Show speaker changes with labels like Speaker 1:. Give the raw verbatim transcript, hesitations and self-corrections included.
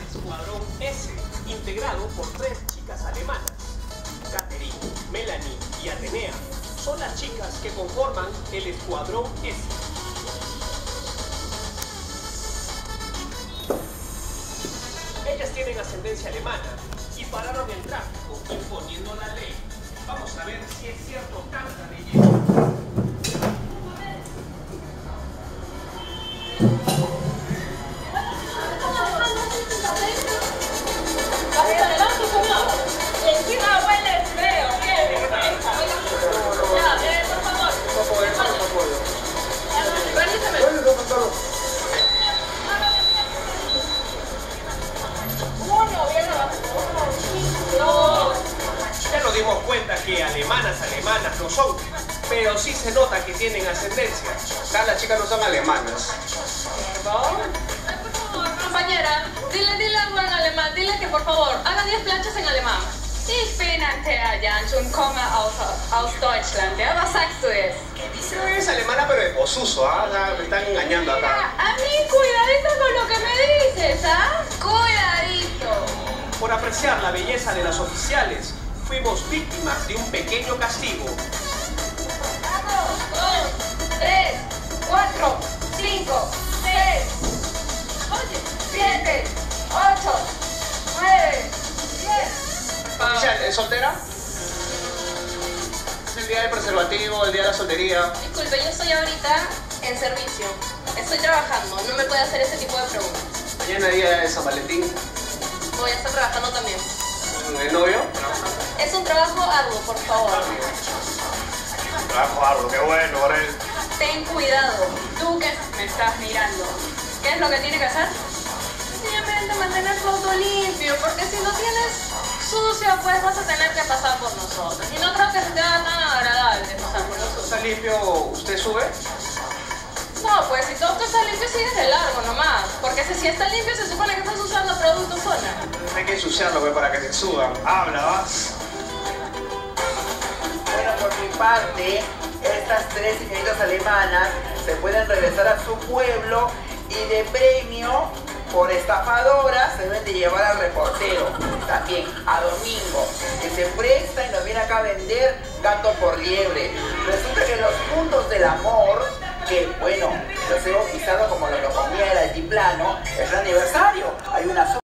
Speaker 1: Escuadrón S, integrado por tres chicas alemanas. Catherine, Melanie y Atenea son las chicas que conforman el Escuadrón S. Ellas tienen ascendencia alemana y pararon el tráfico imponiendo la ley. Vamos a ver si es cierto tanta belleza. Ya nos dimos cuenta que alemanas, alemanas no son, pero sí se nota que tienen ascendencia.
Speaker 2: Acá las chicas no son alemanas.
Speaker 3: ¿Perdón? Por favor, compañera, dile, dile algo en alemán, dile que por favor haga diez planchas en alemán.
Speaker 4: Ich bin Antea Jansch und komme aus, aus Deutschland. Ja, was sagst du jetzt?
Speaker 2: Es alemana pero de posuso, ¿ah? ¿eh? Me están engañando acá.
Speaker 4: A mí, cuidadito con lo que me dices, ¿ah? Cuidadito.
Speaker 1: Por apreciar la belleza de las oficiales, fuimos víctimas de un pequeño castigo.
Speaker 4: Dos, tres, cuatro, cinco, seis, siete, ocho, nueve, diez.
Speaker 2: Oficial, ¿es soltera? Es el día del preservativo, el día de la soltería.
Speaker 3: Disculpe, yo estoy ahorita en servicio. Estoy trabajando, no me puede hacer ese tipo de preguntas.
Speaker 2: Mañana día de San Valentín.
Speaker 3: Voy a estar trabajando también.
Speaker 2: ¿El novio?
Speaker 3: Es un trabajo arduo, por favor.
Speaker 2: Trabajo arduo, qué bueno por él.
Speaker 3: Ten cuidado, tú que me estás mirando. ¿Qué es lo que tiene que hacer? Sencillamente mantener tu auto limpio, porque si lo tienes sucio, pues vas a tener que pasar por nosotros. Y no creo que sea tan agradable pasar por nosotros.
Speaker 2: ¿Está limpio? ¿Usted sube?
Speaker 3: No, pues si tu auto está limpio, sigues de largo nomás. Porque si, si está limpio, se supone que estás usando productos Zona.
Speaker 2: Hay que ensuciarlo, pues, para que se suban. Habla, vas.
Speaker 5: Bueno, por mi parte, estas tres señoritas alemanas se pueden regresar a su pueblo y de premio por estafadoras se deben de llevar al reportero, también a Domingo, que se presta y nos viene acá a vender gato por liebre. Resulta que los puntos del amor, que bueno, los he bautizado como lo que comía el altiplano, es el aniversario. Hay una